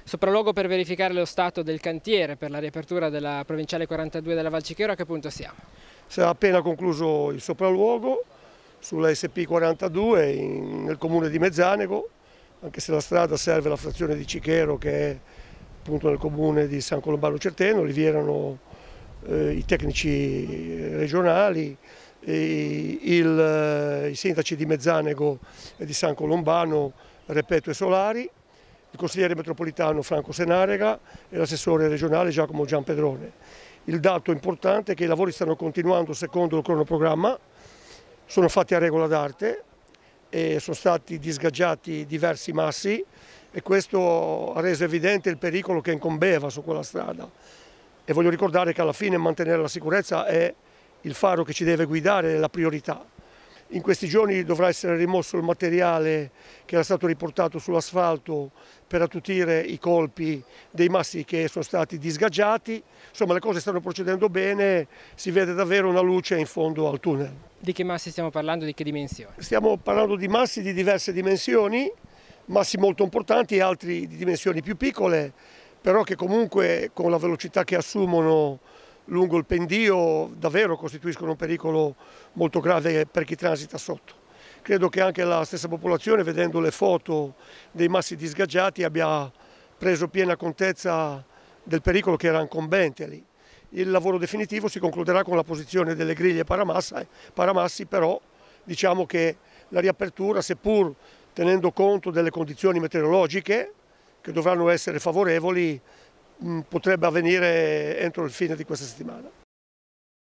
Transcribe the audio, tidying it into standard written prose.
Sopralluogo per verificare lo stato del cantiere per la riapertura della provinciale 42 della Val Cichero, a che punto siamo? Si è appena concluso il sopralluogo sulla SP 42 nel comune di Mezzanego, anche se la strada serve la frazione di Cichero che è appunto nel comune di San Colombano Certeno. Lì vi erano i tecnici regionali, i sindaci di Mezzanego e di San Colombano, Repetto e Solari, il consigliere metropolitano Franco Senarega e l'assessore regionale Giacomo Gianpedrone. Il dato importante è che i lavori stanno continuando secondo il cronoprogramma, sono fatti a regola d'arte e sono stati disgaggiati diversi massi e questo ha reso evidente il pericolo che incombeva su quella strada. E voglio ricordare che alla fine mantenere la sicurezza è il faro che ci deve guidare, è la priorità. In questi giorni dovrà essere rimosso il materiale che era stato riportato sull'asfalto per attutire i colpi dei massi che sono stati disgaggiati. Insomma, le cose stanno procedendo bene, si vede davvero una luce in fondo al tunnel. Di che massi stiamo parlando, di che dimensioni? Stiamo parlando di massi di diverse dimensioni, massi molto importanti e altri di dimensioni più piccole, però che comunque con la velocità che assumono lungo il pendio davvero costituiscono un pericolo molto grave per chi transita sotto. Credo che anche la stessa popolazione, vedendo le foto dei massi disgaggiati, abbia preso piena contezza del pericolo che era incombente lì. Il lavoro definitivo si concluderà con la posizione delle griglie paramassi, però diciamo che la riapertura, seppur tenendo conto delle condizioni meteorologiche che dovranno essere favorevoli, potrebbe avvenire entro il fine di questa settimana.